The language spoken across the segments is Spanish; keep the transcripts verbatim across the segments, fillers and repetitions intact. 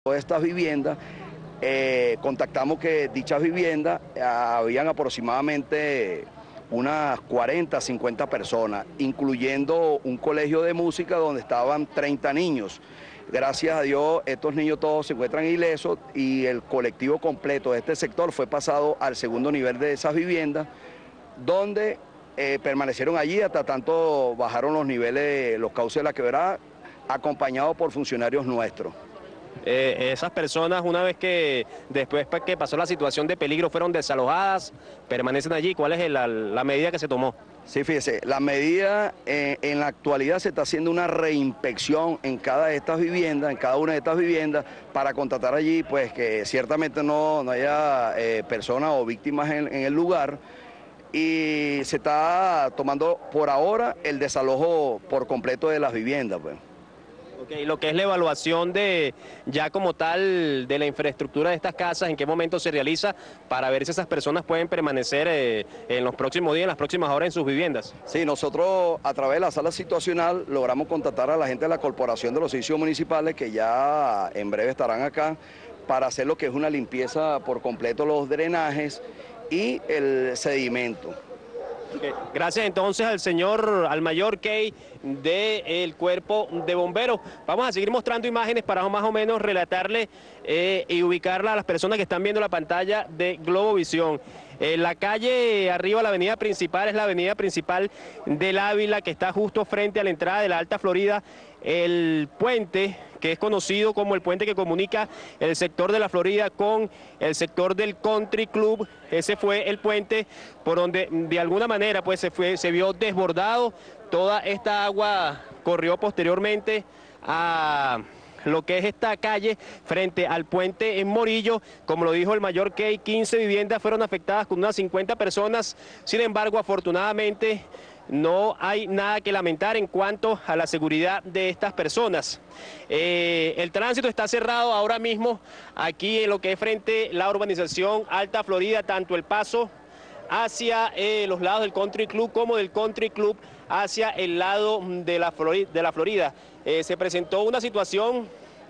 Todas estas viviendas, eh, contactamos que dichas viviendas eh, habían aproximadamente unas cuarenta, cincuenta personas, incluyendo un colegio de música donde estaban treinta niños. Gracias a Dios, estos niños todos se encuentran ilesos y el colectivo completo de este sector fue pasado al segundo nivel de esas viviendas, donde eh, permanecieron allí hasta tanto bajaron los niveles, los cauces de la quebrada, acompañados por funcionarios nuestros. Eh, esas personas, una vez que después que pasó la situación de peligro, fueron desalojadas, permanecen allí. ¿Cuál es la, la medida que se tomó? Sí, fíjese, la medida eh, en la actualidad se está haciendo una reinspección en cada de estas viviendas, en cada una de estas viviendas, para constatar allí pues que ciertamente no, no haya eh, personas o víctimas en, en el lugar, y se está tomando por ahora el desalojo por completo de las viviendas, pues. Okay, lo que es la evaluación de ya como tal de la infraestructura de estas casas, ¿en qué momento se realiza para ver si esas personas pueden permanecer eh, en los próximos días, en las próximas horas en sus viviendas? Sí, nosotros a través de la sala situacional logramos contactar a la gente de la Corporación de los Servicios Municipales, que ya en breve estarán acá, para hacer lo que es una limpieza por completo, los drenajes y el sedimento. Okay. Gracias entonces al señor, al mayor Key del Cuerpo de Bomberos. Vamos a seguir mostrando imágenes para más o menos relatarle eh, y ubicarla a las personas que están viendo la pantalla de Globovisión. Eh, la calle arriba, la avenida principal, es la avenida principal del Ávila, que está justo frente a la entrada de la Alta Florida. El puente, que es conocido como el puente que comunica el sector de la Florida con el sector del Country Club, ese fue el puente por donde de alguna manera pues se, fue, se vio desbordado. Toda esta agua corrió posteriormente a lo que es esta calle frente al puente en Morillo. Como lo dijo el mayor Key, quince viviendas fueron afectadas con unas cincuenta personas. Sin embargo, afortunadamente no hay nada que lamentar en cuanto a la seguridad de estas personas. Eh, el tránsito está cerrado ahora mismo aquí en lo que es frente a la urbanización Alta Florida, tanto el paso hacia eh, los lados del Country Club como del Country Club hacia el lado de la Florida. De la Florida. Eh, se presentó una situación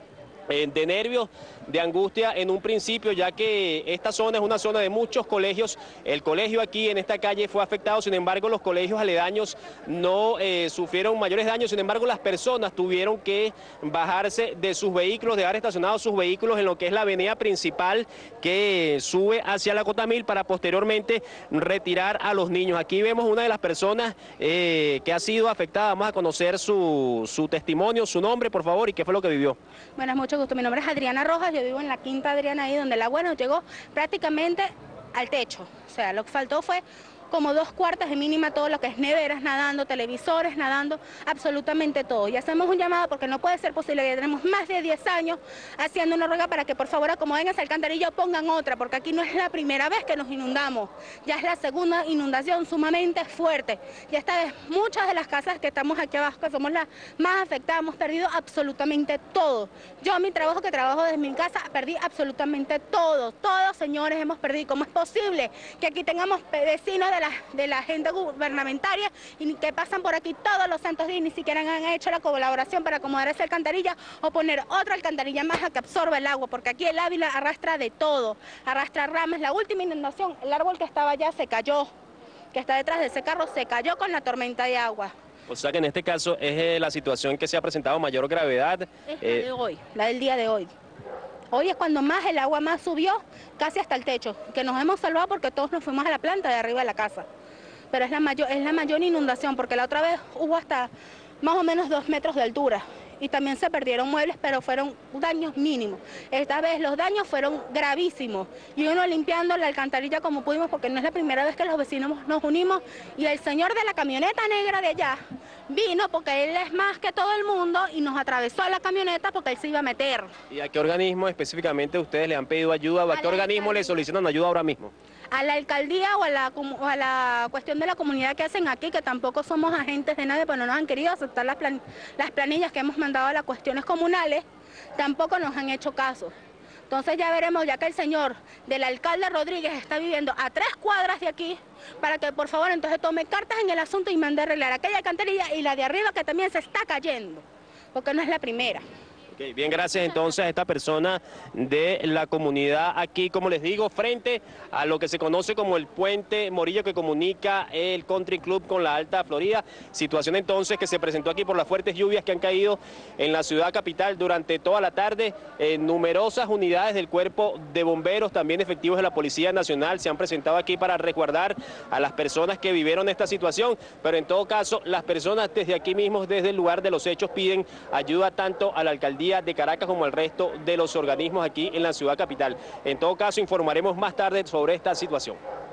eh, de nervios, de angustia en un principio, ya que esta zona es una zona de muchos colegios. El colegio aquí en esta calle fue afectado, sin embargo los colegios aledaños no eh, sufrieron mayores daños. Sin embargo, las personas tuvieron que bajarse de sus vehículos, dejar estacionados sus vehículos en lo que es la avenida principal que sube hacia la Cotamil, para posteriormente retirar a los niños. Aquí vemos una de las personas eh, que ha sido afectada. Vamos a conocer su, su testimonio, su nombre, por favor, y qué fue lo que vivió. Buenas, mucho gusto. Mi nombre es Adriana Rojas. Yo vivo en la Quinta Adriana, ahí donde el agua nos llegó prácticamente al techo. O sea, lo que faltó fue como dos cuartas de mínima, todo lo que es neveras nadando, televisores nadando, absolutamente todo. Y hacemos un llamado porque no puede ser posible, que tenemos más de diez años haciendo una ruega para que por favor acomoden esa alcantarilla o pongan otra, porque aquí no es la primera vez que nos inundamos, ya es la segunda inundación sumamente fuerte. Y esta vez muchas de las casas que estamos aquí abajo, que somos las más afectadas, hemos perdido absolutamente todo. Yo mi trabajo, que trabajo desde mi casa, perdí absolutamente todo, todos señores hemos perdido. ¿Cómo es posible que aquí tengamos vecinos de De la, de la agenda gubernamentaria y que pasan por aquí todos los santos días y ni siquiera han hecho la colaboración para acomodar esa alcantarilla o poner otra alcantarilla más a que absorba el agua? Porque aquí el Ávila arrastra de todo, arrastra ramas. La última inundación, el árbol que estaba allá se cayó, que está detrás de ese carro, se cayó con la tormenta de agua. O sea que en este caso es eh, la situación que se ha presentado mayor gravedad. Es eh... la de hoy, la del día de hoy. Hoy es cuando más el agua más subió, casi hasta el techo, que nos hemos salvado porque todos nos fuimos a la planta de arriba de la casa. Pero es la mayor, es la mayor inundación, porque la otra vez hubo hasta más o menos dos metros de altura. Y también se perdieron muebles, pero fueron daños mínimos. Esta vez los daños fueron gravísimos. Y uno limpiando la alcantarilla como pudimos, porque no es la primera vez que los vecinos nos unimos. Y el señor de la camioneta negra de allá vino, porque él es más que todo el mundo, y nos atravesó la camioneta porque él se iba a meter. ¿Y a qué organismo específicamente ustedes le han pedido ayuda? ¿A, ¿A qué organismo le solicitan ayuda ahora mismo? A la alcaldía o a la, o a la cuestión de la comunidad que hacen aquí, que tampoco somos agentes de nadie, pues no nos han querido aceptar las, plan, las planillas que hemos mandado a las cuestiones comunales, tampoco nos han hecho caso. Entonces ya veremos, ya que el señor del alcalde Rodríguez está viviendo a tres cuadras de aquí, para que por favor entonces tome cartas en el asunto y mande a arreglar aquella alcantarilla y la de arriba, que también se está cayendo, porque no es la primera. Okay, bien, gracias entonces a esta persona de la comunidad aquí, como les digo, frente a lo que se conoce como el puente Morillo que comunica el Country Club con la Alta Florida. Situación entonces que se presentó aquí por las fuertes lluvias que han caído en la ciudad capital durante toda la tarde. Eh, numerosas unidades del cuerpo de bomberos, también efectivos de la Policía Nacional, se han presentado aquí para resguardar a las personas que vivieron esta situación, pero en todo caso las personas desde aquí mismo, desde el lugar de los hechos, piden ayuda tanto a la alcaldía de Caracas como al resto de los organismos aquí en la ciudad capital. En todo caso informaremos más tarde sobre esta situación.